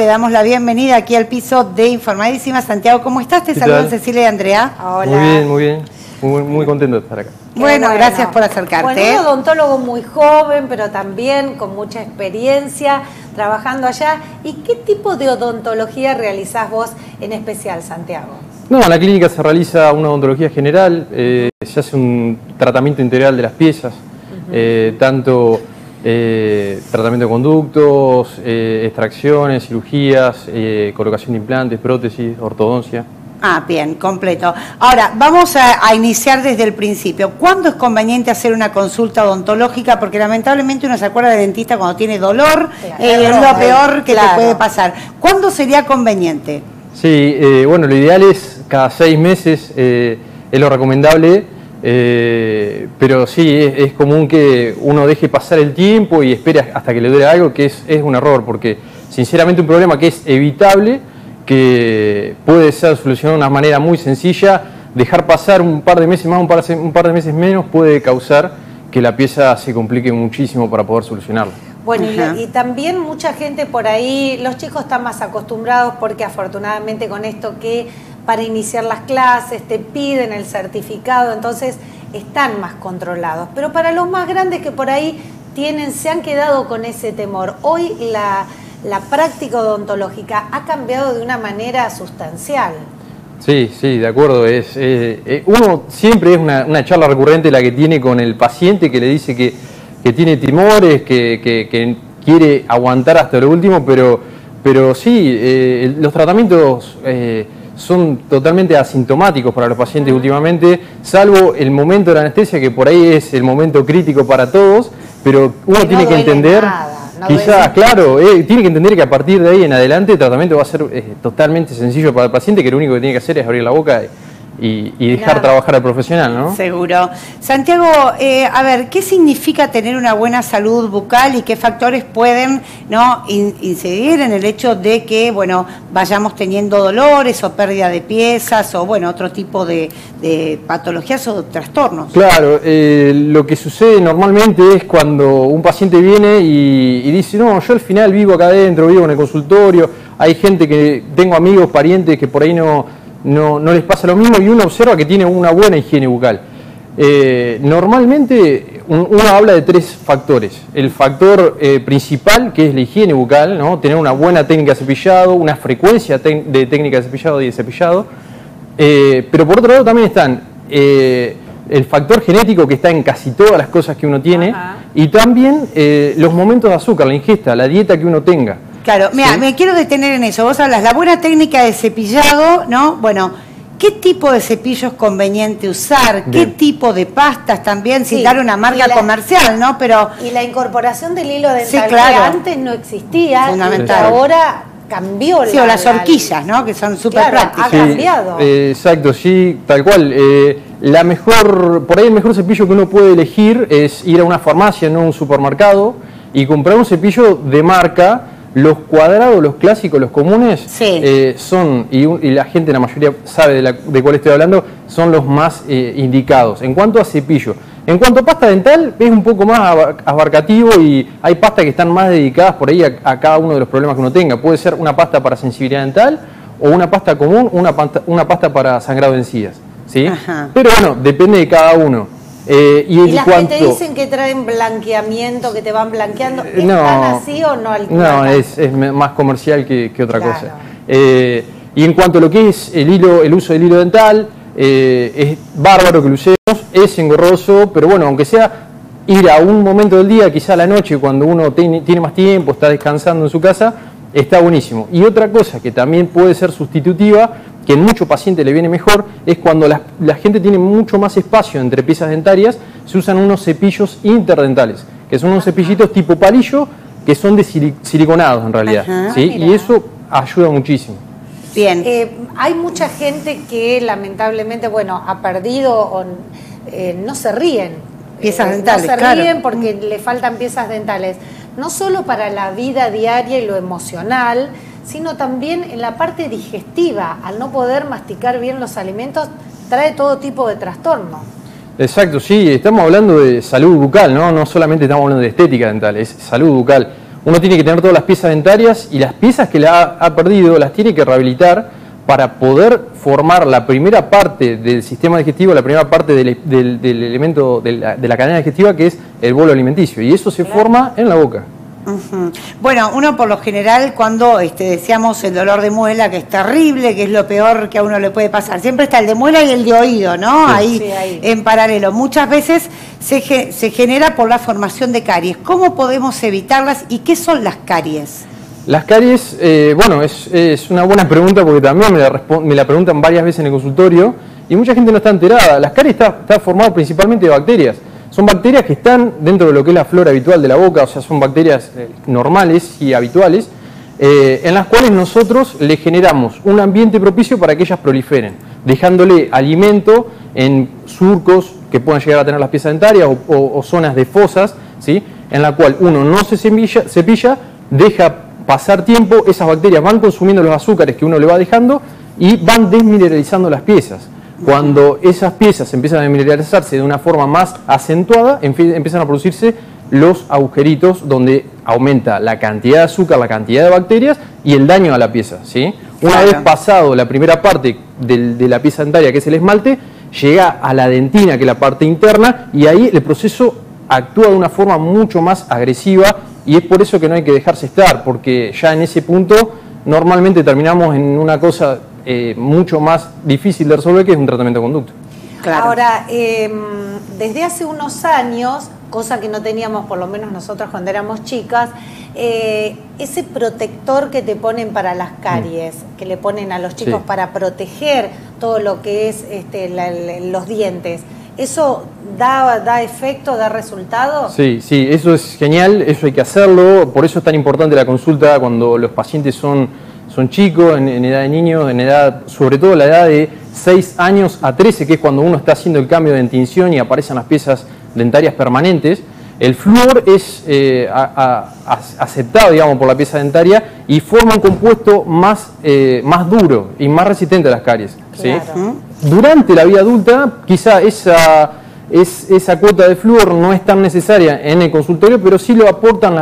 Le damos la bienvenida aquí al piso de Informadísima. Santiago, ¿cómo estás? Te saludan Cecilia y Andrea. Hola. Muy bien, muy bien. Muy contento de estar acá. Bueno, gracias por acercarte. Bueno, un odontólogo muy joven, pero también con mucha experiencia trabajando allá. ¿Y qué tipo de odontología realizás vos en especial, Santiago? No, en la clínica se realiza una odontología general, se hace un tratamiento integral de las piezas, tanto tratamiento de conductos, extracciones, cirugías, colocación de implantes, prótesis, ortodoncia. Ah, bien, completo. Ahora, vamos a iniciar desde el principio. ¿Cuándo es conveniente hacer una consulta odontológica? Porque lamentablemente uno se acuerda del dentista cuando tiene dolor, es lo peor que te puede pasar. ¿Cuándo sería conveniente? Sí, bueno, lo ideal es cada 6 meses, es lo recomendable, pero sí, es común que uno deje pasar el tiempo y espere hasta que le duele algo, que es un error, porque sinceramente un problema que es evitable, que puede ser solucionado de una manera muy sencilla, dejar pasar un par de meses más, un par de meses menos, puede causar que la pieza se complique muchísimo para poder solucionarla. Bueno, y también mucha gente por ahí, los chicos están más acostumbrados porque afortunadamente con esto que para iniciar las clases te piden el certificado, entonces están más controlados. Pero para los más grandes que por ahí se han quedado con ese temor. Hoy la práctica odontológica ha cambiado de una manera sustancial. Sí, de acuerdo. Uno siempre es una charla recurrente la que tiene con el paciente que le dice que tiene temores, que quiere aguantar hasta lo último, pero sí, los tratamientos son totalmente asintomáticos para los pacientes últimamente, salvo el momento de la anestesia, que por ahí es el momento crítico para todos, pero uno tiene que entender... Quizás, claro, tiene que entender que a partir de ahí en adelante el tratamiento va a ser totalmente sencillo para el paciente, que lo único que tiene que hacer es abrir la boca y dejar trabajar al profesional, ¿no? Seguro. Santiago, a ver, ¿qué significa tener una buena salud bucal y qué factores pueden incidir en el hecho de que, bueno, vayamos teniendo dolores o pérdida de piezas o, bueno, otro tipo de patologías o trastornos? Claro, lo que sucede normalmente es cuando un paciente viene y dice, no, yo al final vivo acá adentro, vivo en el consultorio, hay gente que, tengo amigos, parientes que por ahí no les pasa lo mismo y uno observa que tiene una buena higiene bucal. Normalmente uno habla de 3 factores. El factor principal, que es la higiene bucal, ¿no? Tener una buena técnica de cepillado, una frecuencia de técnica de cepillado y de cepillado. Pero por otro lado también están el factor genético, que está en casi todas las cosas que uno tiene, y también los momentos de azúcar, la ingesta, la dieta que uno tenga. Claro, mira, me quiero detener en eso. Vos hablas la buena técnica de cepillado, ¿no? Bueno, ¿qué tipo de cepillo es conveniente usar? ¿Qué tipo de pastas también? Sin dar una marca comercial, ¿no? Pero y la incorporación del hilo dental, claro, que antes no existía, fundamental. Ahora cambió. O las horquillas, ¿no? Que son súper prácticas. Ha cambiado. Exacto, sí, tal cual. Por ahí el mejor cepillo que uno puede elegir es ir a una farmacia, no a un supermercado, y comprar un cepillo de marca. Los cuadrados, los clásicos, los comunes, son, y la gente, la mayoría sabe de cuál estoy hablando, son los más indicados. En cuanto a cepillo, en cuanto a pasta dental, es un poco más abarcativo y hay pastas que están más dedicadas por ahí a cada uno de los problemas que uno tenga. Puede ser una pasta para sensibilidad dental o una pasta común, una pasta para sangrado de encías, ¿sí? Pero bueno, depende de cada uno. Y las que te dicen que traen blanqueamiento, que te van blanqueando, ¿están así o no? No, es más comercial que otra cosa. Y en cuanto a lo que es el uso del hilo dental, es bárbaro que lo usemos, es engorroso, pero bueno, aunque sea ir a un momento del día, quizá a la noche, cuando uno tiene más tiempo, está descansando en su casa, está buenísimo. Y otra cosa que también puede ser sustitutiva, que en muchos pacientes le viene mejor, es cuando la gente tiene mucho más espacio entre piezas dentarias, se usan unos cepillos interdentales, que son unos cepillitos tipo palillo, que son de siliconados en realidad, ¿sí? Y eso ayuda muchísimo. Bien. Hay mucha gente que lamentablemente, bueno, ha perdido o no se ríen. Piezas dentales, no se ríen porque le faltan piezas dentales. No solo para la vida diaria y lo emocional, sino también en la parte digestiva. Al no poder masticar bien los alimentos, trae todo tipo de trastornos. Exacto, sí, estamos hablando de salud bucal, ¿no? No solamente estamos hablando de estética dental, es salud bucal. uno tiene que tener todas las piezas dentarias y las piezas que ha perdido las tiene que rehabilitar para poder formar la primera parte del sistema digestivo, la primera parte del elemento de la cadena digestiva, que es el bolo alimenticio, y eso se forma en la boca. Bueno, uno por lo general cuando decíamos el dolor de muela, que es terrible, que es lo peor que a uno le puede pasar, siempre está el de muela y el de oído, ¿no? Sí. Ahí en paralelo. Muchas veces se genera por la formación de caries. ¿Cómo podemos evitarlas y qué son las caries? Las caries, bueno, es una buena pregunta porque también me la preguntan varias veces en el consultorio y mucha gente no está enterada. Las caries está formado principalmente de bacterias. Son bacterias que están dentro de lo que es la flora habitual de la boca, o sea, son bacterias normales y habituales, en las cuales nosotros le generamos un ambiente propicio para que ellas proliferen, dejándole alimento en surcos que puedan llegar a tener las piezas dentarias o zonas de fosas, ¿sí? En la cual uno no se cepilla, deja pasar tiempo, esas bacterias van consumiendo los azúcares que uno le va dejando y van desmineralizando las piezas. Cuando esas piezas empiezan a desmineralizarse de una forma más acentuada, empiezan a producirse los agujeritos donde aumenta la cantidad de azúcar, la cantidad de bacterias y el daño a la pieza, ¿sí? Una vez pasado la primera parte de la pieza dentaria, que es el esmalte, llega a la dentina, que es la parte interna, y ahí el proceso actúa de una forma mucho más agresiva y es por eso que no hay que dejarse estar, porque ya en ese punto normalmente terminamos en una cosa mucho más difícil de resolver, que es un tratamiento de conducto. Claro. Ahora, desde hace unos años, cosa que no teníamos por lo menos nosotros cuando éramos chicas, ese protector que te ponen para las caries, que le ponen a los chicos para proteger todo lo que es los dientes, ¿eso da efecto, da resultado? Sí, eso es genial, eso hay que hacerlo, por eso es tan importante la consulta cuando los pacientes son chicos, en edad de niños, sobre todo la edad de 6 años a 13, que es cuando uno está haciendo el cambio de dentición y aparecen las piezas dentarias permanentes. El flúor es aceptado, digamos, por la pieza dentaria y forma un compuesto más duro y más resistente a las caries, ¿sí? Claro. Durante la vida adulta, quizá esa cuota de flúor no es tan necesaria en el consultorio, pero sí lo aportan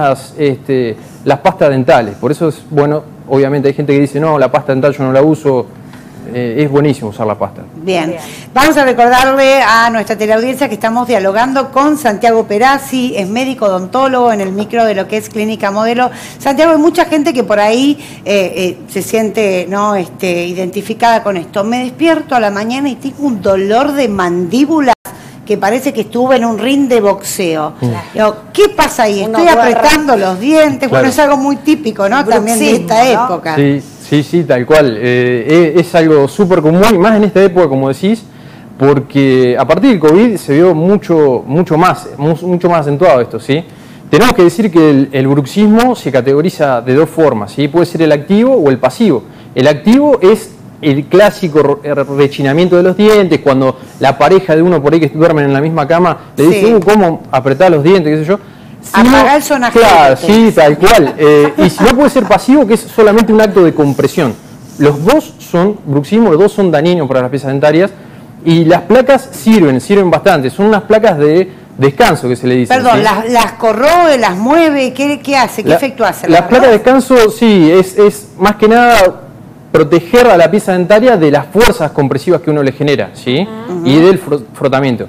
las pastas dentales. Por eso es bueno. Obviamente hay gente que dice, no, la pasta dental yo no la uso, es buenísimo usar la pasta. Bien, vamos a recordarle a nuestra teleaudiencia que estamos dialogando con Santiago Perazzi, es médico odontólogo en el micro de lo que es Clínica Modelo. Santiago, hay mucha gente que por ahí se siente identificada con esto. Me despierto a la mañana y tengo un dolor de mandíbula que parece que estuve en un ring de boxeo. Digo, ¿qué pasa ahí? Estoy apretando los dientes. Claro. Bueno, es algo muy típico, ¿no? También de esta época. Sí, tal cual. Es algo súper común, y más en esta época, como decís, porque a partir del COVID se vio mucho más acentuado esto, ¿sí? Tenemos que decir que el bruxismo se categoriza de dos formas, ¿sí? Puede ser el activo o el pasivo. El activo es el clásico rechinamiento de los dientes, cuando la pareja de uno por ahí que duermen en la misma cama le dice, ¿cómo apretar los dientes? ¿Qué sé yo? Apagar el sonajero. Claro, sí, tal cual. Y si no, puede ser pasivo, que es solamente un acto de compresión. Los dos son bruxismo, los dos son dañinos para las piezas dentarias, y las placas sirven bastante. Son unas placas de descanso, que se le dice. Perdón, ¿sí? las corroe, las mueve, ¿qué hace? ¿Qué efecto hace? Las placas de descanso, sí, es más que nada proteger a la pieza dentaria de las fuerzas compresivas que uno le genera, ¿sí? Y del frotamiento.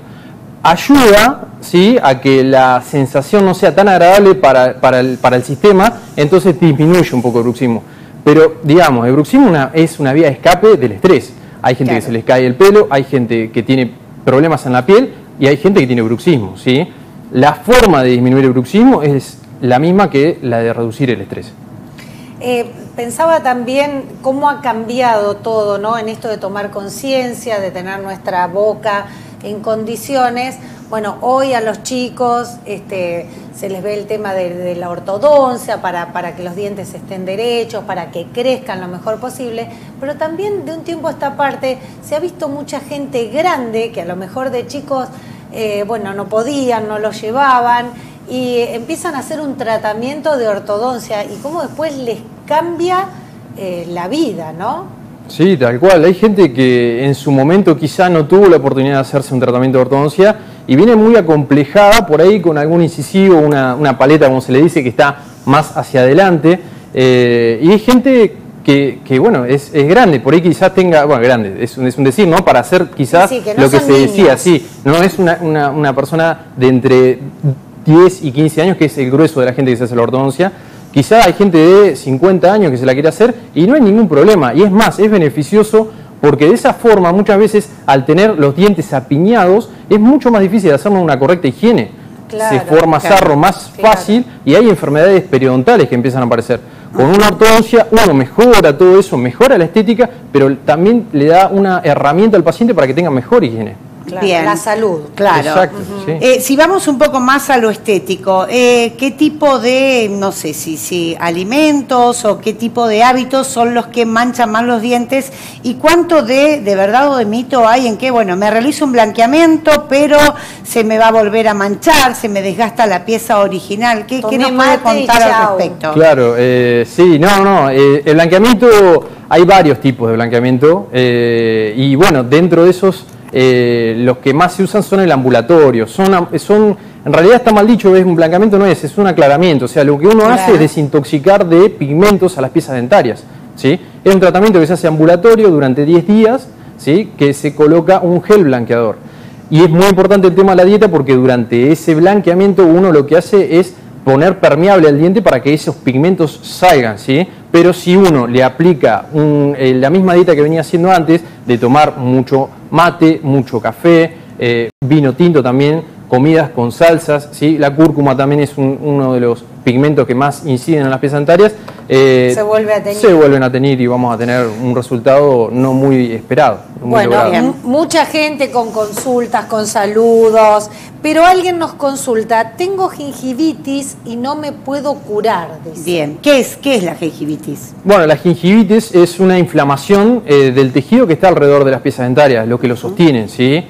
Ayuda, ¿sí?, a que la sensación no sea tan agradable para el sistema, entonces disminuye un poco el bruxismo. Pero, digamos, el bruxismo es una vía de escape del estrés. Hay gente que se les cae el pelo, hay gente que tiene problemas en la piel y hay gente que tiene bruxismo, ¿sí? La forma de disminuir el bruxismo es la misma que la de reducir el estrés. Pensaba también cómo ha cambiado todo, ¿no?, en esto de tomar conciencia, de tener nuestra boca en condiciones. Bueno, hoy a los chicos se les ve el tema de la ortodoncia para que los dientes estén derechos, para que crezcan lo mejor posible, pero también de un tiempo a esta parte se ha visto mucha gente grande que a lo mejor de chicos, no podían, no los llevaban, y empiezan a hacer un tratamiento de ortodoncia y cómo después les cambia la vida, ¿no? Sí, tal cual. Hay gente que en su momento quizá no tuvo la oportunidad de hacerse un tratamiento de ortodoncia y viene muy acomplejada por ahí con algún incisivo, una paleta, como se le dice, que está más hacia adelante. Y hay gente que bueno, es grande, por ahí quizás tenga, bueno, grande, es un decir, ¿no? Para hacer quizás sí, que no lo que son se niños. decía, sí, no es una persona de entre 10 y 15 años, que es el grueso de la gente que se hace la ortodoncia. Quizás hay gente de 50 años que se la quiere hacer y no hay ningún problema. Y es más, es beneficioso porque de esa forma muchas veces al tener los dientes apiñados es mucho más difícil hacerlo una correcta higiene. Claro, se forma sarro más fácil y hay enfermedades periodontales que empiezan a aparecer. Con una ortodoncia uno mejora todo eso, mejora la estética, pero también le da una herramienta al paciente para que tenga mejor higiene. Claro, Bien. la salud. Claro. Exacto, sí. Si vamos un poco más a lo estético, ¿qué tipo de, no sé si alimentos o qué tipo de hábitos son los que manchan más los dientes y cuánto de verdad o de mito hay en que, bueno, me realizo un blanqueamiento, pero se me va a volver a manchar, se me desgasta la pieza original? ¿Qué nos puede contar al respecto? Claro, sí, el blanqueamiento, hay varios tipos de blanqueamiento y bueno, dentro de esos los que más se usan son el ambulatorio, en realidad está mal dicho, un blanqueamiento no es un aclaramiento, o sea, lo que uno hace es desintoxicar de pigmentos a las piezas dentarias, ¿sí? Es un tratamiento que se hace ambulatorio durante 10 días, ¿sí? Que se coloca un gel blanqueador. Y es muy importante el tema de la dieta porque durante ese blanqueamiento uno lo que hace es poner permeable al diente para que esos pigmentos salgan, ¿sí? Pero si uno le aplica la misma dieta que venía haciendo antes, de tomar mucho mate, mucho café, vino tinto también, comidas con salsas, ¿sí? La cúrcuma también es uno de los pigmentos que más inciden en las piezas dentarias. Se vuelven a teñir y vamos a tener un resultado no muy esperado. Bueno, mucha gente con consultas, con saludos, pero alguien nos consulta, tengo gingivitis y no me puedo curar. Dice. Bien, ¿qué es la gingivitis? Bueno, la gingivitis es una inflamación del tejido que está alrededor de las piezas dentarias, lo que lo sostienen, ¿sí?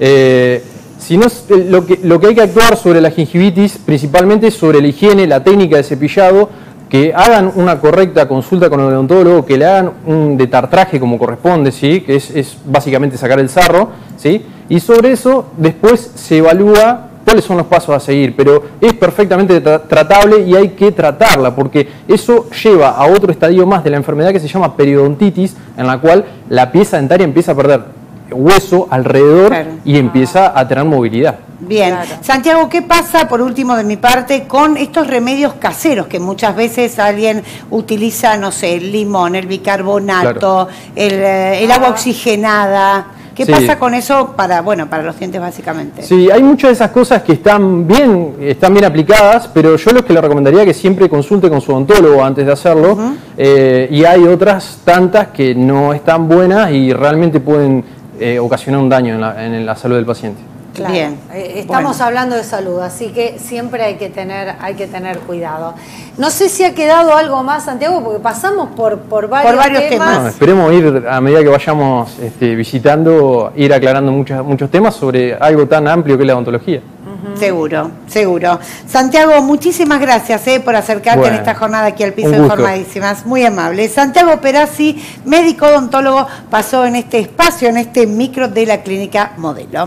Si no, lo que hay que actuar sobre la gingivitis, principalmente sobre la higiene, la técnica de cepillado, que hagan una correcta consulta con el odontólogo, que le hagan un detartraje como corresponde, ¿sí? Que es básicamente sacar el sarro, ¿sí? Y sobre eso después se evalúa cuáles son los pasos a seguir, pero es perfectamente tratable y hay que tratarla, porque eso lleva a otro estadio más de la enfermedad que se llama periodontitis, en la cual la pieza dentaria empieza a perder hueso alrededor y empieza a tener movilidad. Bien, Santiago, ¿qué pasa, por último de mi parte, con estos remedios caseros que muchas veces alguien utiliza, no sé, el limón, el bicarbonato, el agua oxigenada? ¿Qué pasa con eso para los dientes básicamente? Sí, hay muchas de esas cosas que están bien aplicadas, pero yo lo que le recomendaría es que siempre consulte con su odontólogo antes de hacerlo, y hay otras tantas que no están buenas y realmente pueden ocasionar un daño en la salud del paciente. Claro. Bien. Estamos hablando de salud, así que siempre hay que tener cuidado. No sé si ha quedado algo más, Santiago, porque pasamos por varios temas. No, esperemos ir, a medida que vayamos visitando, ir aclarando muchos temas sobre algo tan amplio que es la odontología. Seguro. Santiago, muchísimas gracias por acercarte en esta jornada aquí al Piso de Informadísimas. Muy amable. Santiago Perazzi, médico odontólogo, pasó en este espacio, en este micro de la Clínica Modelo.